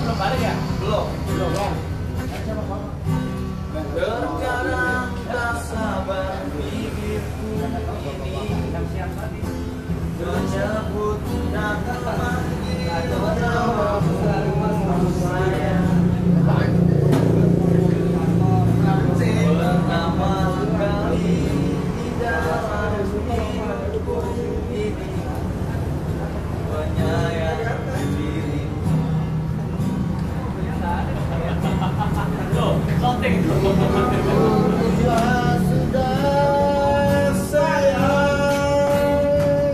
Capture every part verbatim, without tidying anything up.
belum balik ya? Belum. Belum kan? Terkadang tak sabar pikirku ini menyebut nama manggil namamu sayang. Pertama kali di dalam hidupku ini menyayangi dirimu. Loh, shooting. Sudah, sudah sayang.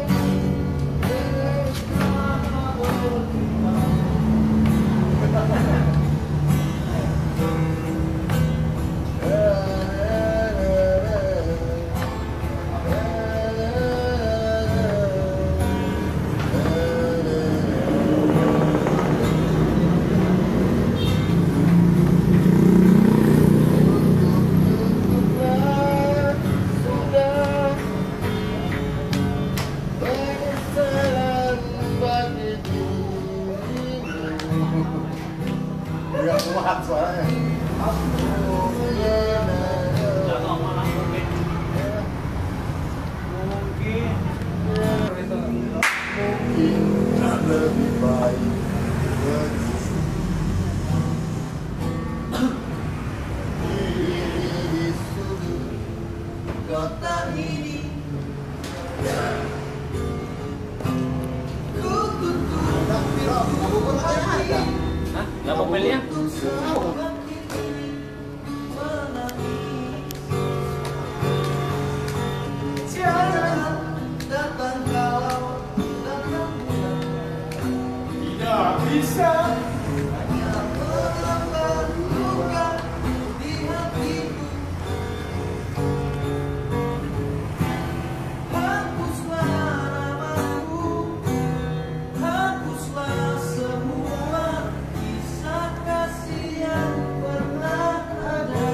Gak kuat soalnya. Mungkin lebih baik diri di sudut kota ini. Hah? Nggak mobilnya? Tidak bisa hanya menambah luka di hatiku. Hapuslah namaku, hapuslah semua kisah kasih yang pernah ada.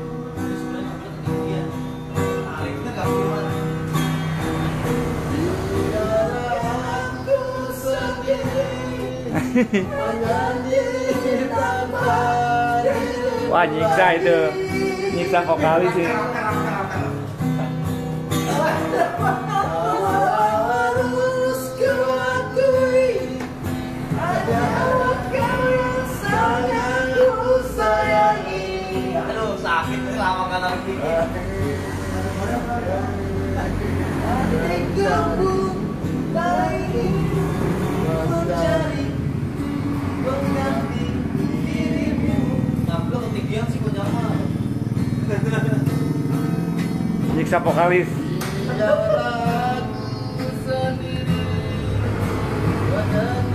Wah, nyiksa itu, nyiksa vokalis sih. Harus kuakui ada kau yang sangat ku sayangi. Aduh, sakit nih lama kan lagi. Adik kamu lagi mencari mengganti dirimu. Ngapain ketinggian sih kok nyaman? Nyiksa vokalis. Jalan sendiri.